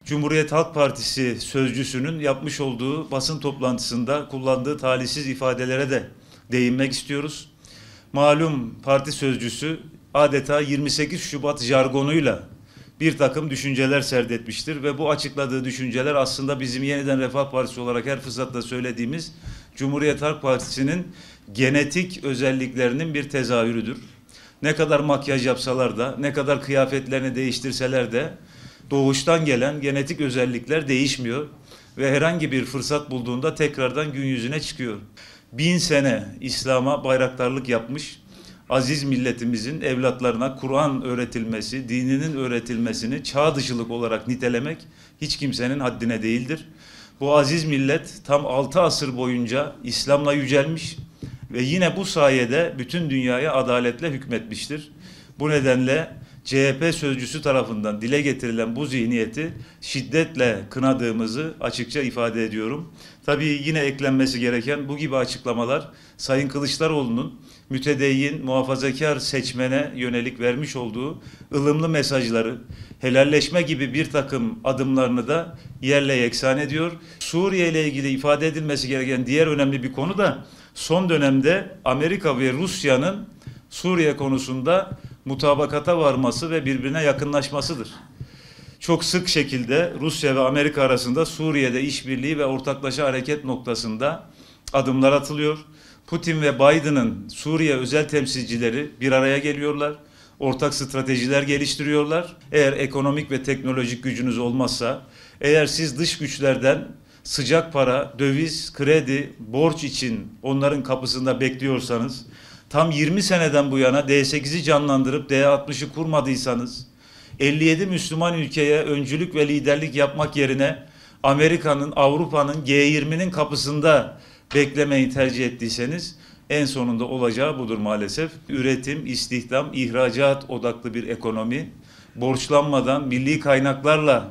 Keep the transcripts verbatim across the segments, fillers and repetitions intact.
Cumhuriyet Halk Partisi sözcüsünün yapmış olduğu basın toplantısında kullandığı talihsiz ifadelere de değinmek istiyoruz. Malum parti sözcüsü adeta yirmi sekiz Şubat jargonuyla bir takım düşünceler serdetmiştir ve bu açıkladığı düşünceler aslında bizim Yeniden Refah Partisi olarak her fırsatta söylediğimiz Cumhuriyet Halk Partisi'nin genetik özelliklerinin bir tezahürüdür. Ne kadar makyaj yapsalar da, ne kadar kıyafetlerini değiştirseler de doğuştan gelen genetik özellikler değişmiyor ve herhangi bir fırsat bulduğunda tekrardan gün yüzüne çıkıyor. Bin sene İslam'a bayraktarlık yapmış, aziz milletimizin evlatlarına Kur'an öğretilmesi, dininin öğretilmesini çağ dışılık olarak nitelemek hiç kimsenin haddine değildir. Bu aziz millet tam altı asır boyunca İslam'la yücelmiş ve yine bu sayede bütün dünyaya adaletle hükmetmiştir. Bu nedenle C H P sözcüsü tarafından dile getirilen bu zihniyeti şiddetle kınadığımızı açıkça ifade ediyorum. Tabii yine eklenmesi gereken bu gibi açıklamalar Sayın Kılıçdaroğlu'nun mütedeyyin, muhafazakar seçmene yönelik vermiş olduğu ılımlı mesajları, helalleşme gibi bir takım adımlarını da yerle yeksan ediyor. Suriye ile ilgili ifade edilmesi gereken diğer önemli bir konu da son dönemde Amerika ve Rusya'nın Suriye konusunda mutabakata varması ve birbirine yakınlaşmasıdır. Çok sık şekilde Rusya ve Amerika arasında Suriye'de işbirliği ve ortaklaşa hareket noktasında adımlar atılıyor. Putin ve Biden'ın Suriye özel temsilcileri bir araya geliyorlar. Ortak stratejiler geliştiriyorlar. Eğer ekonomik ve teknolojik gücünüz olmazsa, eğer siz dış güçlerden sıcak para, döviz, kredi, borç için onların kapısında bekliyorsanız, tam yirmi seneden bu yana D sekizi canlandırıp D altmışı kurmadıysanız, elli yedi Müslüman ülkeye öncülük ve liderlik yapmak yerine Amerika'nın, Avrupa'nın, G yirminin kapısında beklemeyi tercih ettiyseniz en sonunda olacağı budur maalesef. Üretim, istihdam, ihracat odaklı bir ekonomi, borçlanmadan milli kaynaklarla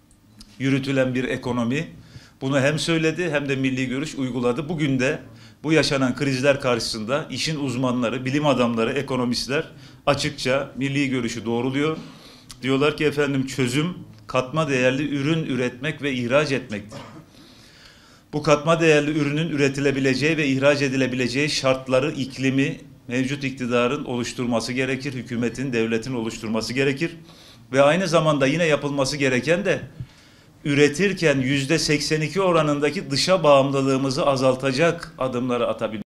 yürütülen bir ekonomi. Bunu hem söyledi hem de milli görüş uyguladı. Bugün de bu yaşanan krizler karşısında işin uzmanları, bilim adamları, ekonomistler açıkça milli görüşü doğruluyor. Diyorlar ki efendim çözüm katma değerli ürün üretmek ve ihraç etmektir. Bu katma değerli ürünün üretilebileceği ve ihraç edilebileceği şartları, iklimi mevcut iktidarın oluşturması gerekir. Hükümetin, devletin oluşturması gerekir. Ve aynı zamanda yine yapılması gereken de üretirken yüzde seksen iki oranındaki dışa bağımlılığımızı azaltacak adımları atabilmek.